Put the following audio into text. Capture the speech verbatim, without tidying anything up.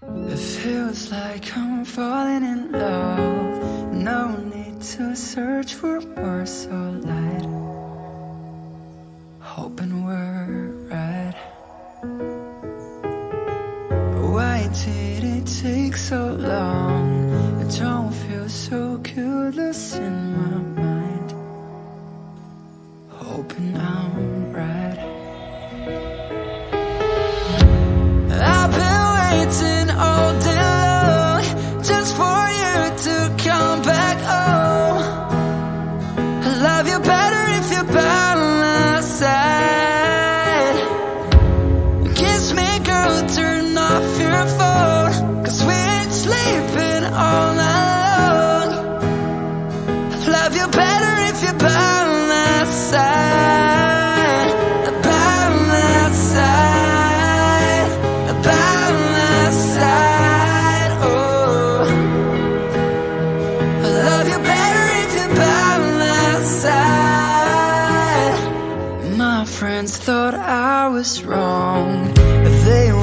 It feels like I'm falling in love. No need to search for words or light. Hoping we're right. Why did it take so long? I don't feel so good, losing my mind. Hoping I'm right. I've been waiting all day long just for you to come back home. I love you better if you're by my side. Kiss me, girl, turn off your phone, 'cause we ain't sleeping all night long. I love you better if you're by my side. By my side. By my side. Oh, I love you better if you're by my side. My friends thought I was wrong. They